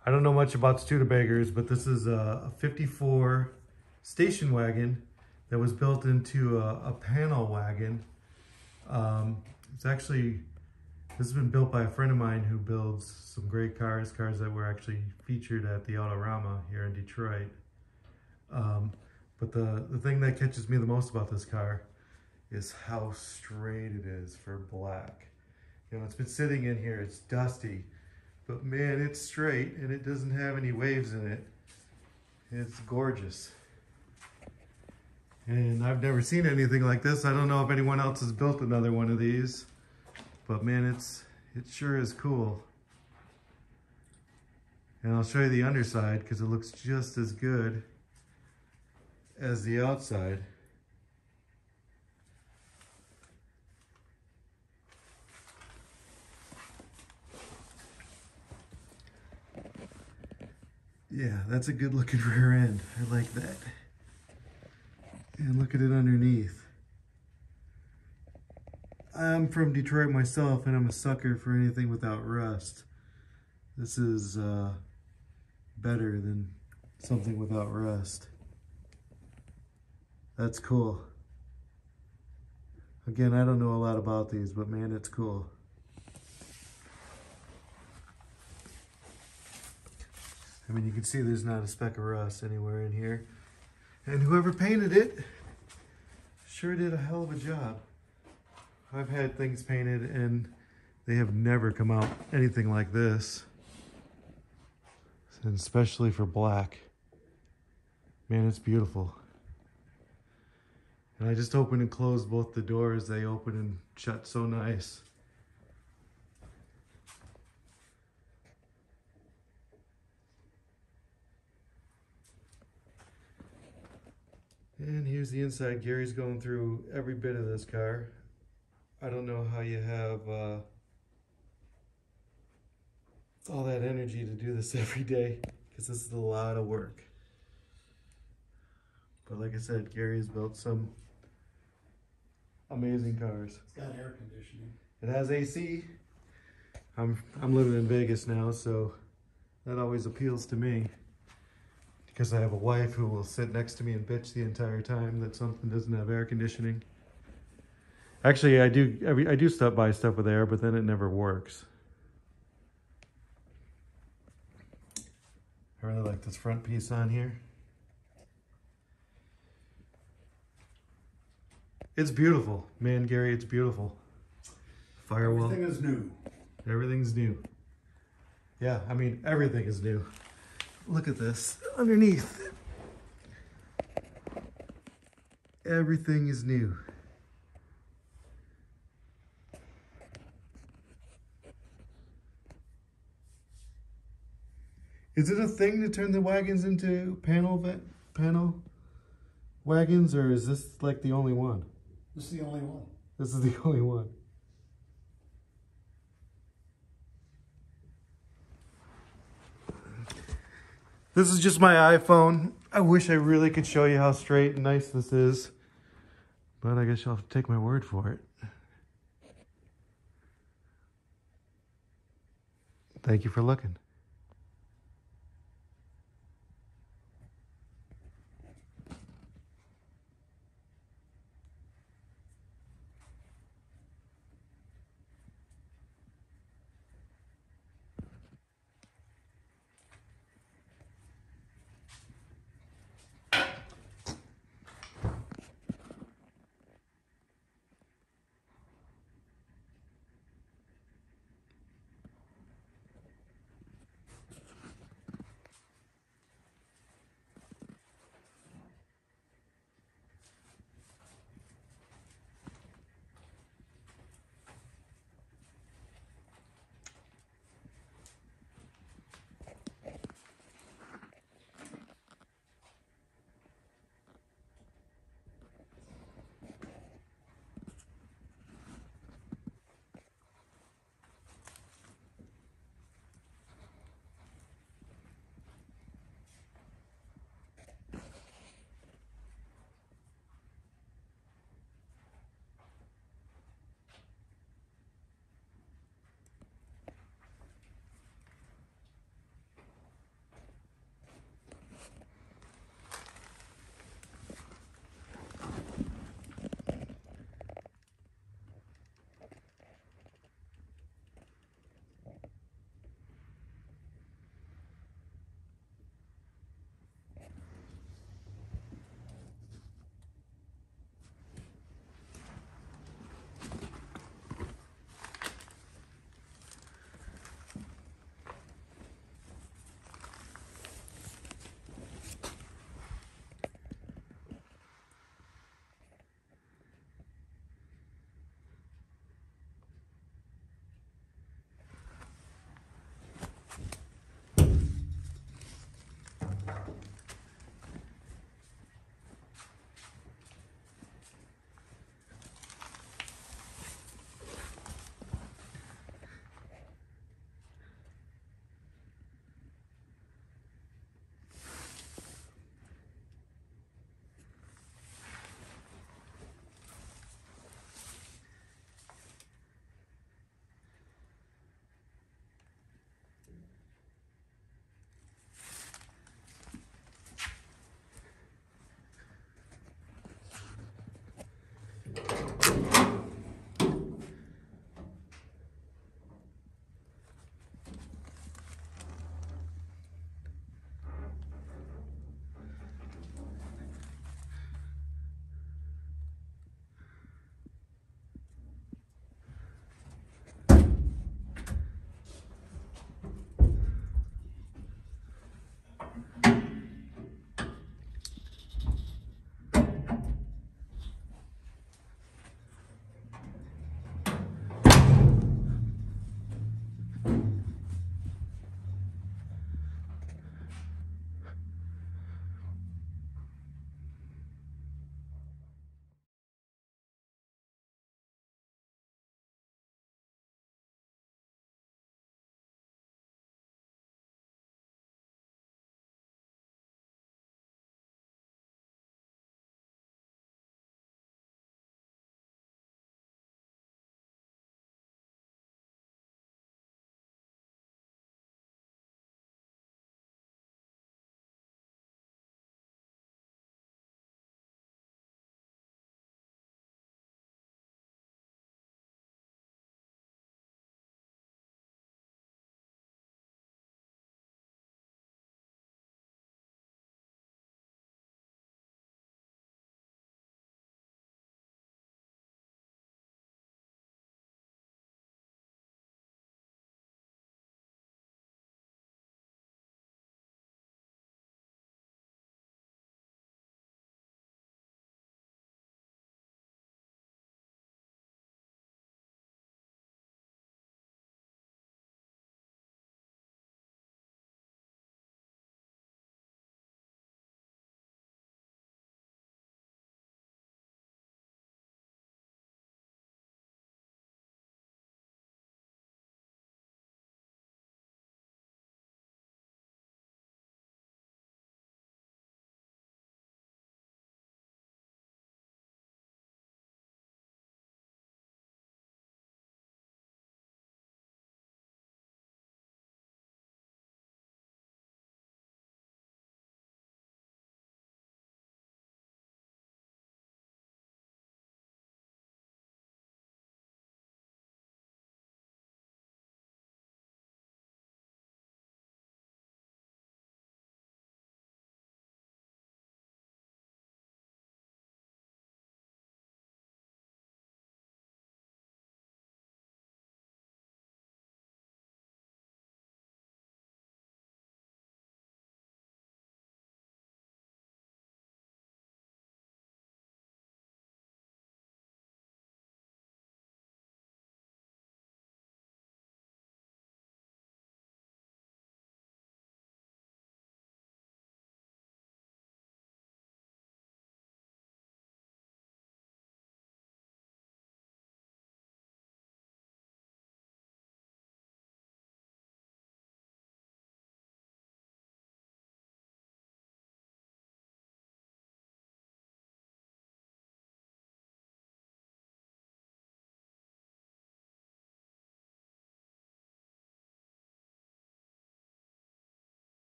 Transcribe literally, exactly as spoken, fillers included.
I don't know much about Studebagers, but this is a, a fifty-four station wagon that was built into a, a panel wagon. Um, it's actually, this has been built by a friend of mine who builds some great cars, cars that were actually featured at the Autorama here in Detroit. Um, but the, the thing that catches me the most about this car is how straight it is for black. You know, it's been sitting in here, it's dusty, but man, it's straight and it doesn't have any waves in it. It's gorgeous. And I've never seen anything like this. I don't know if anyone else has built another one of these, but man, it's it sure is cool. And I'll show you the underside because it looks just as good as the outside. Yeah, that's a good looking rear end. I like that. And look at it underneath. I'm from Detroit myself and I'm a sucker for anything without rust. This is uh, better than something without rust. That's cool. Again, I don't know a lot about these, but man, it's cool. I mean, you can see there's not a speck of rust anywhere in here. And whoever painted it sure did a hell of a job. I've had things painted and they have never come out anything like this. And especially for black. Man, it's beautiful. And I just opened and closed both the doors. They open and shut so nice. And here's the inside. Gary's going through every bit of this car. I don't know how you have uh, all that energy to do this every day, because this is a lot of work. But like I said, Gary has built some amazing cars. It's got air conditioning. It has A C. I'm, I'm living in Vegas now, so that always appeals to me. Because I have a wife who will sit next to me and bitch the entire time that something doesn't have air conditioning. Actually, I do I do stop by stuff with air, but then it never works. I really like this front piece on here. It's beautiful. Man, Gary, it's beautiful. Firewall. Everything is new. Everything's new. Yeah, I mean, everything is new. Look at this underneath. Everything is new. Is it a thing to turn the wagons into panel vet, panel wagons, or is this like the only one? This is the only one. This is the only one. This is just my iPhone. I wish I really could show you how straight and nice this is, but I guess you'll have to take my word for it. Thank you for looking.